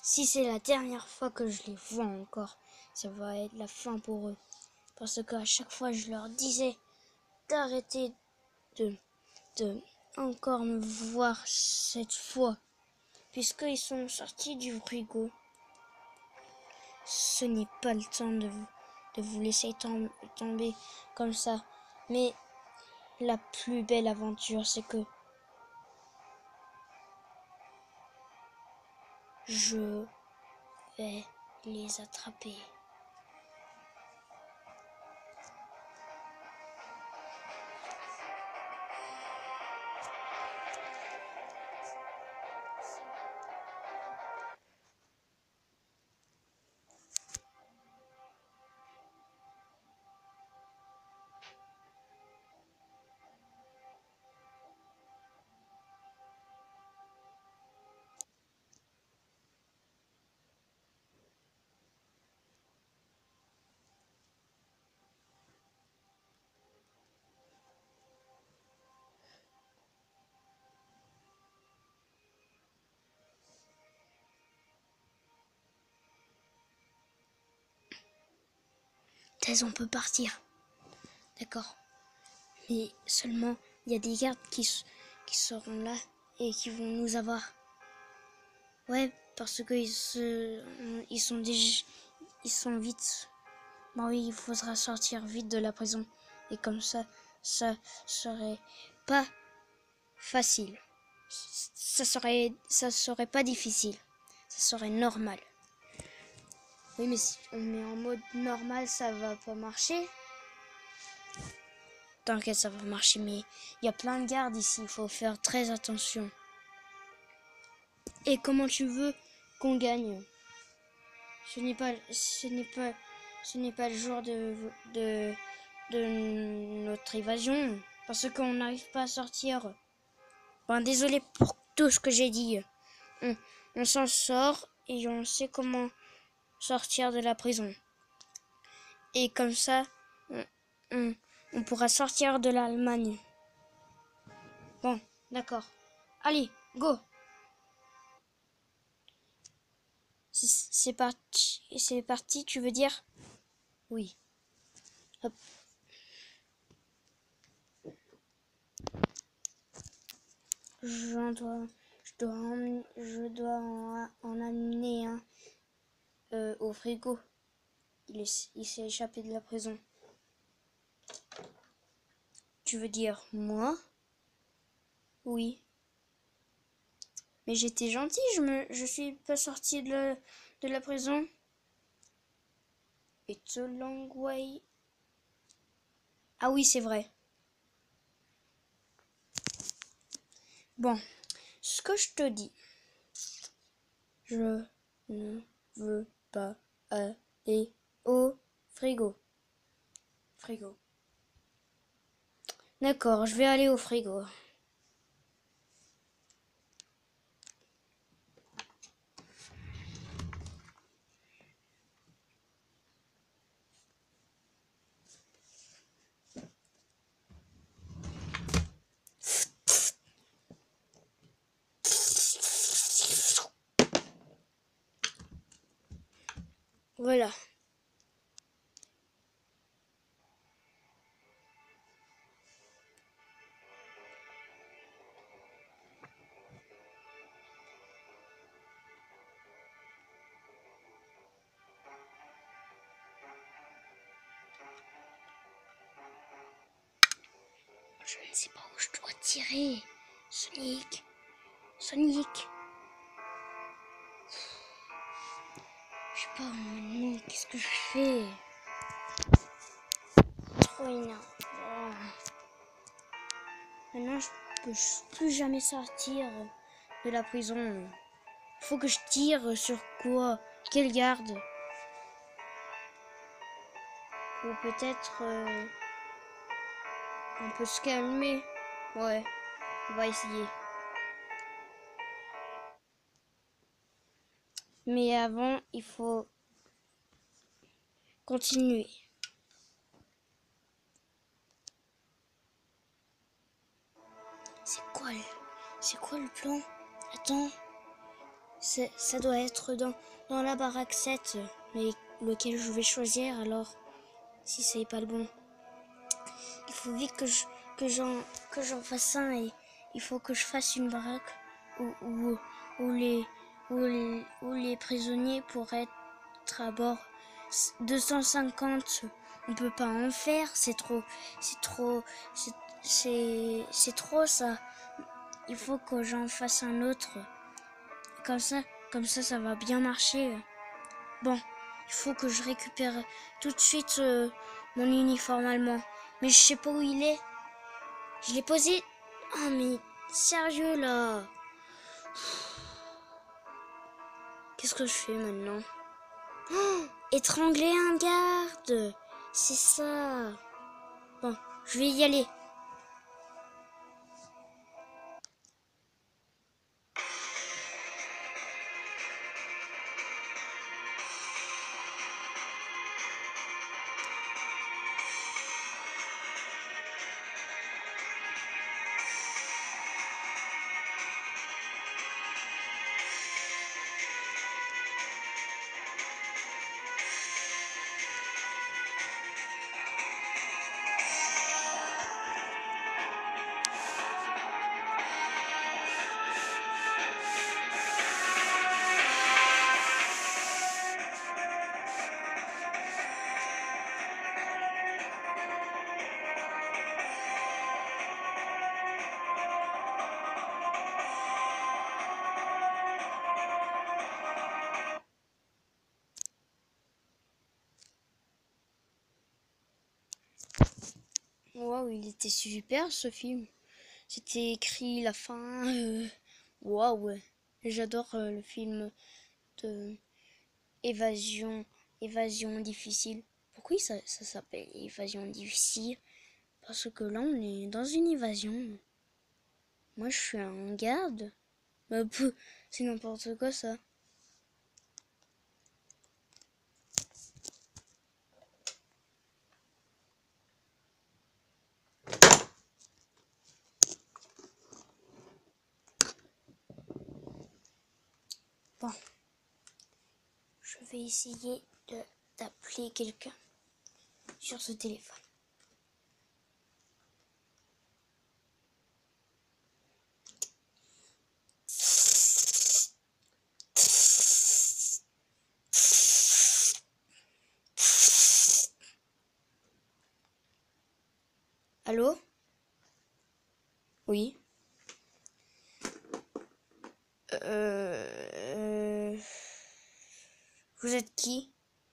si c'est la dernière fois que je les vois encore, ça va être la fin pour eux. Parce qu'à chaque fois, je leur disais d'arrêter de encore me voir cette fois. Puisqu'ils sont sortis du frigo, ce n'est pas le temps de vous laisser tomber comme ça. Mais la plus belle aventure, c'est que je vais les attraper. Thèse, on peut partir. D'accord. Mais seulement, il y a des gardes qui seront là et qui vont nous avoir. Ouais, parce qu'ils sont vite. Bon oui, il faudra sortir vite de la prison. Et comme ça serait pas facile. Ça serait pas difficile. Ça serait normal. Oui, mais si on met en mode normal, ça va pas marcher. T'inquiète, ça va marcher, mais il y a plein de gardes ici, il faut faire très attention. Et comment tu veux qu'on gagne? Ce n'est pas le jour de notre évasion, parce qu'on n'arrive pas à sortir. Ben, désolé pour tout ce que j'ai dit. On s'en sort et on sait comment sortir de la prison. Et comme ça, on pourra sortir de l'Allemagne. Bon, d'accord. Allez, go! C'est parti, tu veux dire? Oui. Hop. Je dois en amener un au frigo. Il s'est échappé de la prison. Tu veux dire moi? Oui. Mais j'étais gentille, je suis pas sortie de la prison. It's a long way. Ah oui, c'est vrai. Bon, ce que je te dis, je ne veux pas aller au frigo. D'accord, je vais aller au frigo. Voilà. Je ne sais pas où je dois tirer. Sonic. Je sais pas maintenant, qu'est-ce que je fais? Trop énervant. Maintenant, je peux plus jamais sortir de la prison. Faut que je tire sur quoi? Quelle garde? Ou peut-être on peut se calmer. Ouais, on va essayer. Mais avant, il faut continuer. C'est quoi le plan? Attends. Ça doit être dans la baraque 7, mais lequel je vais choisir alors, si c'est pas le bon. Il faut vite que j'en fasse un et il faut que je fasse une baraque où les prisonniers pourraient être à bord. 250, on peut pas en faire, c'est trop ça. Il faut que j'en fasse un autre. Comme ça, ça va bien marcher. Bon, il faut que je récupère tout de suite mon uniforme allemand. Mais je sais pas où il est. Je l'ai posé. Oh mais sérieux là. Qu'est-ce que je fais maintenant? Oh, étrangler un garde. C'est ça. Bon, je vais y aller. Waouh, il était super ce film. C'était écrit la fin. Waouh, j'adore le film de évasion difficile. Pourquoi ça s'appelle évasion difficile? Parce que là, on est dans une évasion. Moi, je suis un garde. Bah, c'est n'importe quoi ça. Bon, je vais essayer d'appeler quelqu'un sur ce téléphone. Allô? Oui. Vous êtes qui?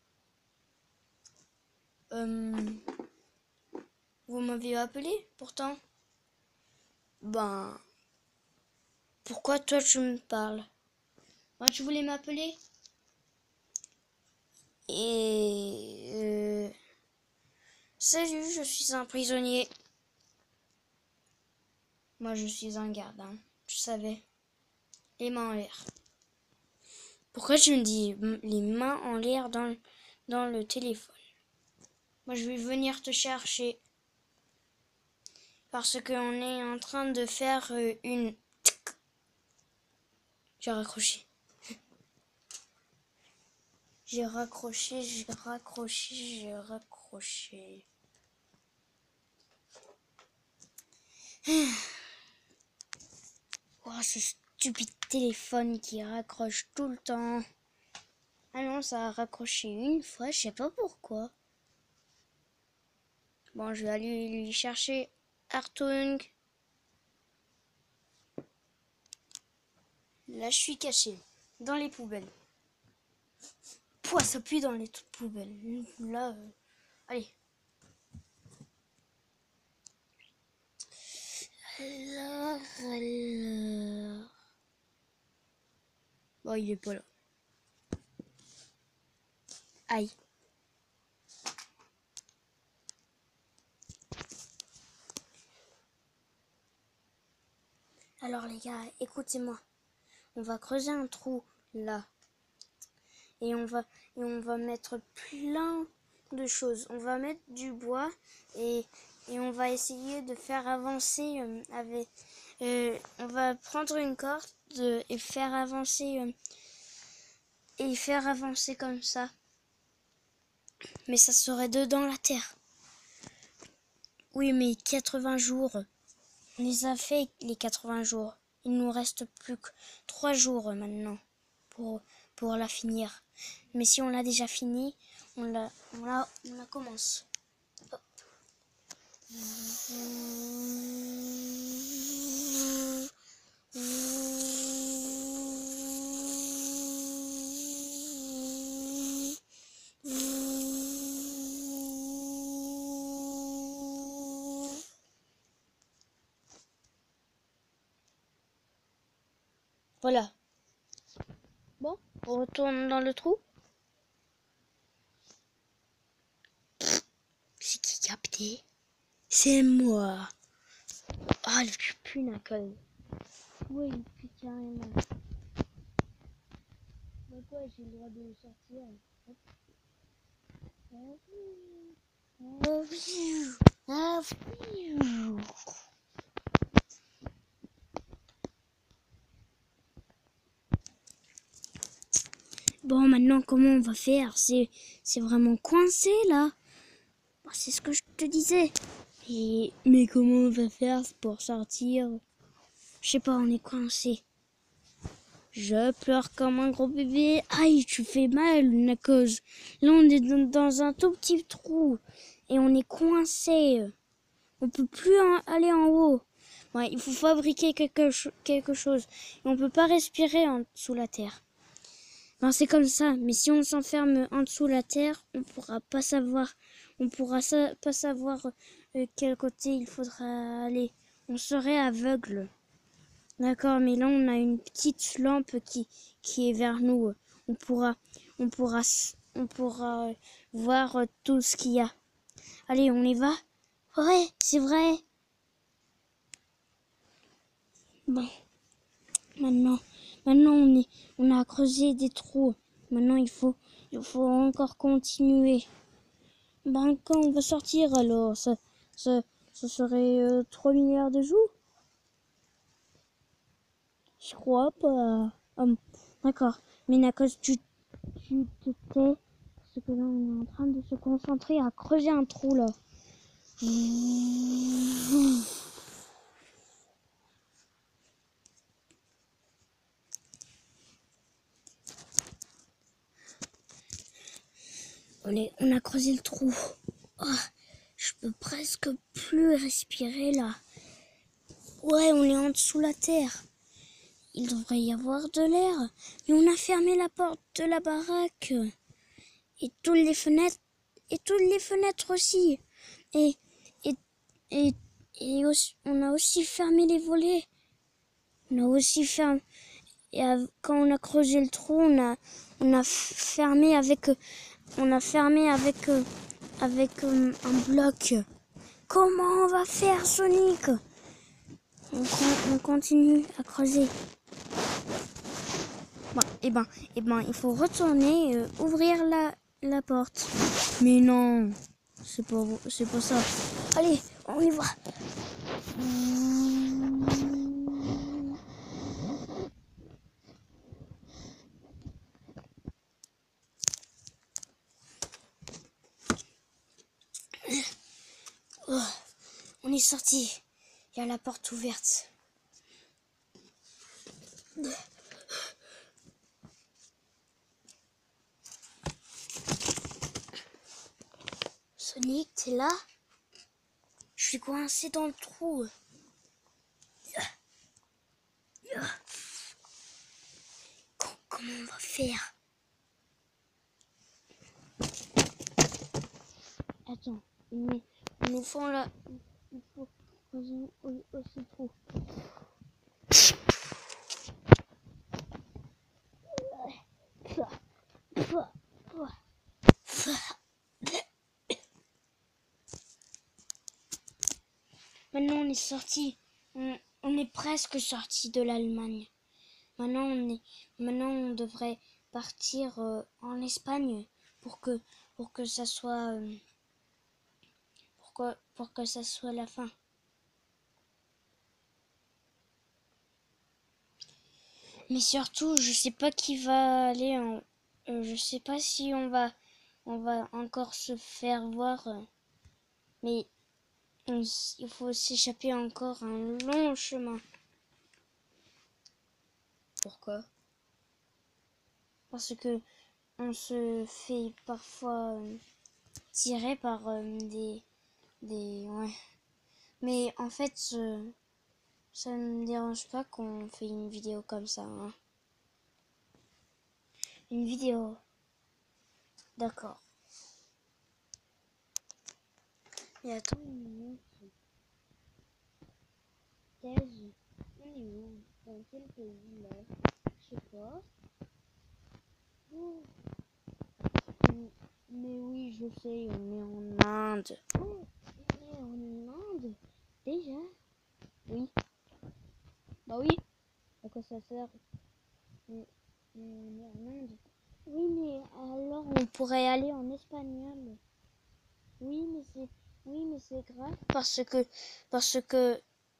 Vous m'avez appelé pourtant? Ben, pourquoi toi tu me parles? Ben, tu voulais m'appeler? Et... Salut, je suis un prisonnier. Moi, je suis un garde, hein. Tu savais. Les mains en l'air. Pourquoi tu me dis les mains en l'air dans le téléphone? Moi, je vais venir te chercher. Parce qu'on est en train de faire une... J'ai raccroché. J'ai raccroché. Oh, ce stupide téléphone qui raccroche tout le temps. Ah non, ça a raccroché une fois, je sais pas pourquoi. Bon, je vais aller lui chercher Hartung. Là, je suis caché dans les poubelles. Pouah, ça pue dans les poubelles. Là, allez. Alors. Bon, il est pas là. Aïe. Alors les gars, écoutez-moi. On va creuser un trou là. Et on va mettre plein de choses. On va mettre du bois et on va essayer de faire avancer on va prendre une corde et faire avancer et faire avancer comme ça. Mais ça serait dedans la terre. Oui, mais 80 jours. On les a fait les 80 jours. Il nous reste plus que 3 jours maintenant pour la finir. Mais si on l'a déjà fini, on la commence. Hop. Voilà. Bon, on retourne dans le trou. C'est qui capté? C'est moi. Ah, le punaise. Oui, il pue carrément. Mais quoi, j'ai le droit de sortir. Hop. Bon, maintenant, comment on va faire? C'est vraiment coincé, là. Bah, c'est ce que je te disais. Mais comment on va faire pour sortir? Je sais pas, on est coincé. Je pleure comme un gros bébé. Aïe, tu fais mal, Nakos. Là, on est dans un tout petit trou. Et on est coincé. On peut plus aller en haut. Ouais, il faut fabriquer quelque chose. Et on peut pas respirer sous la terre. Ben, c'est comme ça. Mais si on s'enferme en dessous la terre, on pourra pas savoir. On pourra pas savoir quel côté il faudra aller. On serait aveugle. D'accord, mais là on a une petite lampe qui est vers nous. On pourra voir tout ce qu'il y a. Allez, on y va? Ouais, c'est vrai. Bon, maintenant on a creusé des trous. Maintenant il faut encore continuer. Ben quand on va sortir alors, ça serait 3 milliards de jours? Je crois pas. D'accord. Mais Nakos, tu te tais. Parce que là, on est en train de se concentrer à creuser un trou, là. On a creusé le trou. Oh, je peux presque plus respirer, là. Ouais, on est en dessous la terre. Il devrait y avoir de l'air. Mais on a fermé la porte de la baraque. Et toutes les fenêtres. Et toutes les fenêtres aussi. Et aussi, on a aussi fermé les volets. On a aussi fermé. Et quand on a creusé le trou, on a fermé avec un bloc. Comment on va faire, Sonic? On continue à creuser. Bon, et ben, il faut retourner ouvrir la porte. Mais non, c'est pas ça. Allez, on y va. Oh, on est sorti. Il y a la porte ouverte. Sonic, t'es là? Je suis coincé dans le trou. Comment on va faire? Attends, il nous faut là. Il faut creuser aussi le trou. Maintenant on est sorti. On est presque sorti de l'Allemagne. Maintenant on devrait partir en Espagne pour que ça soit pour que ça soit la fin. Mais surtout, je sais pas qui va aller Je sais pas si on va encore se faire voir, mais il faut s'échapper encore un long chemin. Pourquoi? Parce que on se fait parfois tirer par ouais. Mais en fait, ça ne me dérange pas qu'on fait une vidéo comme ça, hein. Une vidéo. D'accord. Et attends une minute. Thèse. On est où? Dans quel pays là? Je sais pas. Oh. Mais oui, je sais, on est en Inde. Oh, on est en Inde? Déjà? Oui. Bah oui. À quoi ça sert? Mais on est en Inde. Oui, mais alors on pourrait aller en espagnol. Oui, mais c'est grave parce que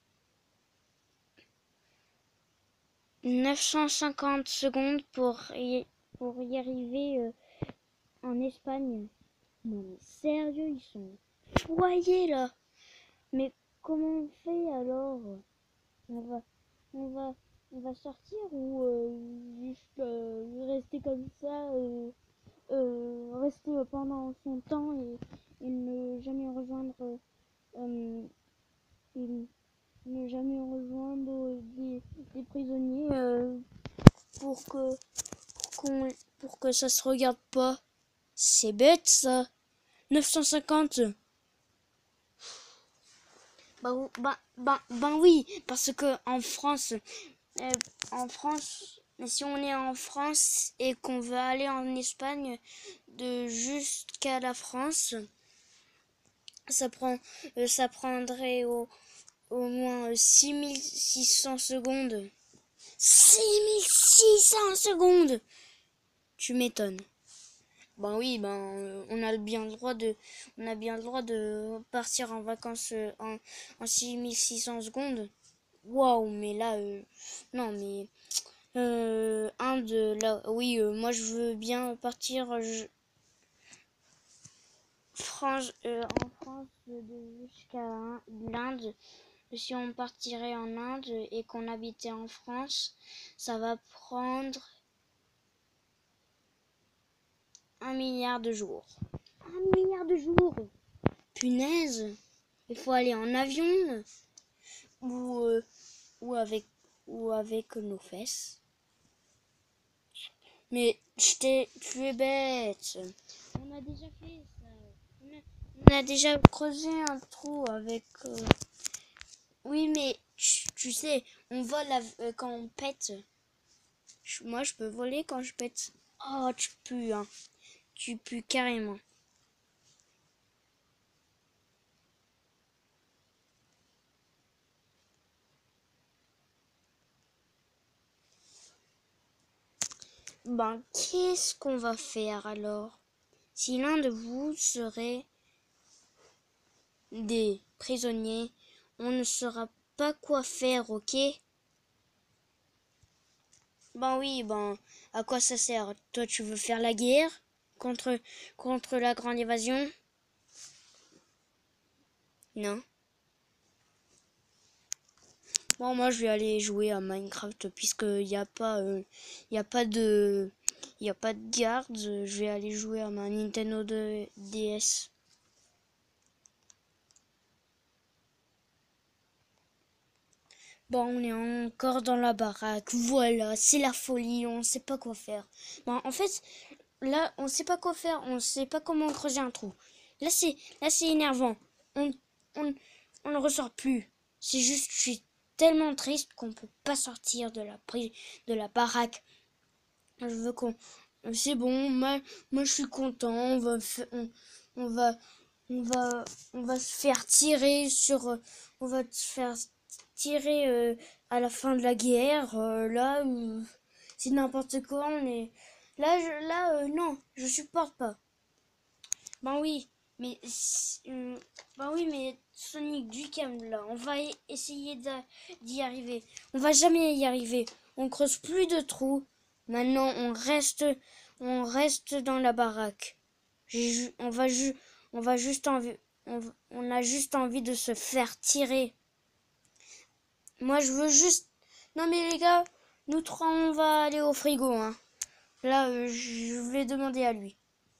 950 secondes pour y arriver en Espagne. Non mais sérieux, ils sont foyés là. Mais comment on fait alors? On va on va on va sortir ou juste rester comme ça, rester pendant son temps et ne jamais rejoindre et ne jamais rejoindre des prisonniers pour que pour que ça se regarde pas. C'est bête ça. 950. Ben oui, parce que en France, si on est en France et qu'on veut aller en Espagne de jusqu'à la France, ça prendrait au moins 6600 secondes. 6600 secondes! Tu m'étonnes. Ben oui, on a bien le droit de partir en vacances en 6600 secondes. Waouh, mais là, non, mais là, oui, moi je veux bien partir en France jusqu'à l'Inde. Si on partirait en Inde et qu'on habitait en France, ça va prendre 1 milliard de jours. 1 milliard de jours! Punaise! Il faut aller en avion ou, euh, ou avec nos fesses. Mais tu es bête. On a déjà fait ça. On a déjà creusé un trou avec. Oui, mais tu sais, on vole quand on pète. Moi, je peux voler quand je pète. Oh, tu pues, hein. Tu pues carrément. Qu'est-ce qu'on va faire alors? Si l'un de vous serait des prisonniers, on ne saura pas quoi faire, ok? Oui, à quoi ça sert? Toi, tu veux faire la guerre contre la grande évasion? Non. Moi, je vais aller jouer à Minecraft puisqu'il n'y a pas, il y a pas de, il y a pas de garde. Je vais aller jouer à ma Nintendo DS. On est encore dans la baraque. Voilà, c'est la folie. On ne sait pas quoi faire. En fait, là, on ne sait pas quoi faire. On ne sait pas comment creuser un trou. Là, c'est énervant. On, on, on ne ressort plus. C'est juste, je suis tellement triste qu'on peut pas sortir de la baraque. Je veux qu'on, c'est bon. Moi, je suis content. On va, on va se faire tirer on va se faire tirer à la fin de la guerre. Là, c'est n'importe quoi. On est non, je supporte pas. Oui, mais oui, mais Sonic, du calme là. On va essayer d'y arriver. On va jamais y arriver. On creuse plus de trous. Maintenant, on reste dans la baraque. On va juste envie, on a juste envie de se faire tirer. Moi, je veux juste... Non, mais les gars, nous trois, on va aller au frigo, hein. Là, je vais demander à lui.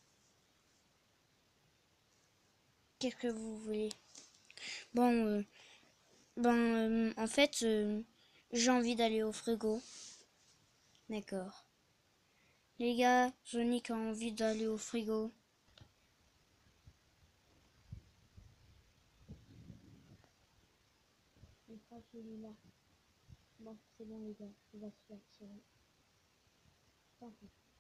Qu'est-ce que vous voulez? Bon, en fait, j'ai envie d'aller au frigo. D'accord. Les gars, Sonic a envie d'aller au frigo. Je crois celui-là. Bon, c'est bon les gars, on va se faire tirer. Tant pis.